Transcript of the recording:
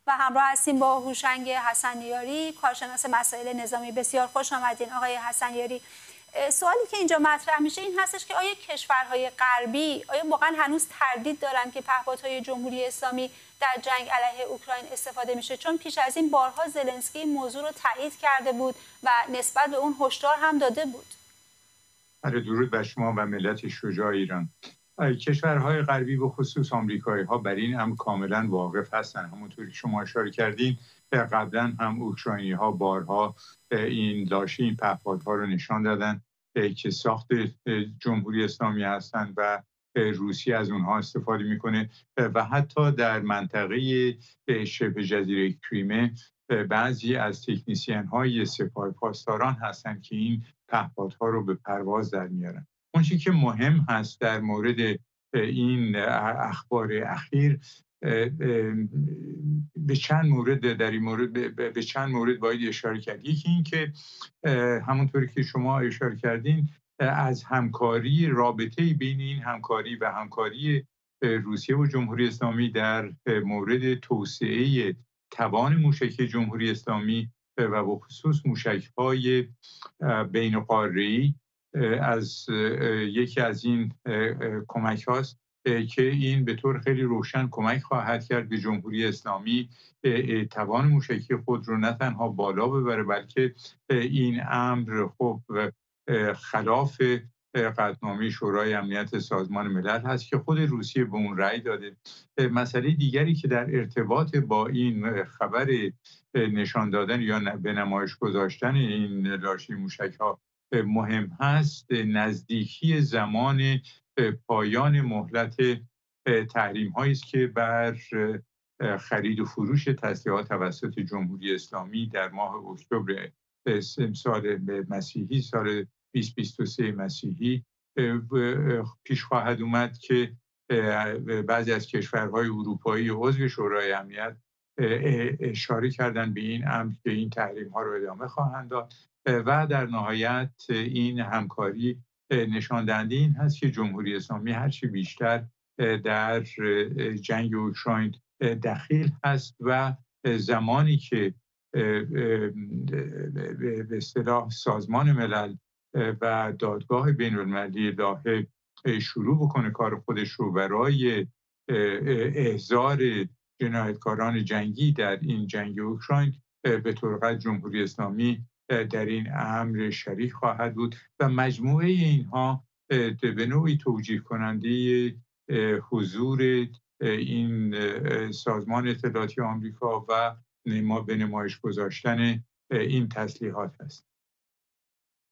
و همراه هستیم با هوشنگ حسنیاری، کارشناس مسائل نظامی. بسیار خوش آمدین آقای حسنیاری. سوالی که اینجا مطرح میشه این هستش که آیا کشورهای غربی آیا واقعا هنوز تردید دارن که پهپادهای جمهوری اسلامی در جنگ علیه اوکراین استفاده میشه؟ چون پیش از این بارها زلنسکی این موضوع رو تایید کرده بود و نسبت به اون هشدار هم داده بود. درود بر شما و ملت شجاع ایران. کشورهای غربی به خصوص آمریکایی‌ها بر این هم کاملا واقف هستند. همونطوری که شما اشاره کردین قبلا هم اوکراینی‌ها بارها این لاشه این پهپادها رو نشان دادن که ساخت جمهوری اسلامی هستند و روسیه از اونها استفاده میکنه و حتی در منطقه شبه جزیره کریمه بعضی از تکنیسیان‌های سپاه پاسداران هستند که این پهپادها رو به پرواز در میارن. اون چیزی که مهم هست در مورد این اخبار اخیر به چند مورد در این مورد به چند مورد باید اشاره کرد. یکی این که همونطوری که شما اشاره کردین از همکاری رابطه بین این همکاری و همکاری روسیه و جمهوری اسلامی در مورد توسعه توان موشکی جمهوری اسلامی و به خصوص موشک‌های بین‌قاره‌ای از یکی از این کمک هاست که این به طور خیلی روشن کمک خواهد کرد به جمهوری اسلامی توان موشکی خود رو نه تنها بالا ببره بلکه این امر خب خلاف قطعنامه شورای امنیت سازمان ملل هست که خود روسیه به اون رأی داده. مسئله دیگری که در ارتباط با این خبر نشان دادن یا به نمایش گذاشتن این لاشه موشک‌ها مهم هست نزدیکی زمان پایان مهلت تحریم‌هایی است که بر خرید و فروش تسلیحات توسط جمهوری اسلامی در ماه اکتبر سال مسیحی سال 2023 مسیحی پیش خواهد اومد که بعضی از کشورهای اروپایی عضو شورای امنیت اشاره کردن به این امر که این تحریم‌ها رو ادامه خواهند داد و در نهایت این همکاری نشان دهنده این هست که جمهوری اسلامی هرچی بیشتر در جنگ اوکراین دخیل هست و زمانی که به اصطلاح سازمان ملل و دادگاه بین‌المللی لاهه شروع بکنه کار خودش رو برای احضار جنایتکاران جنگی در این جنگ اوکراین به طور قطع جمهوری اسلامی در این امر شریک خواهد بود و مجموعه اینها به نوعی توجیه کننده حضور این سازمان اطلاعاتی آمریکا و به نمایش گذاشتن این تسلیحات است.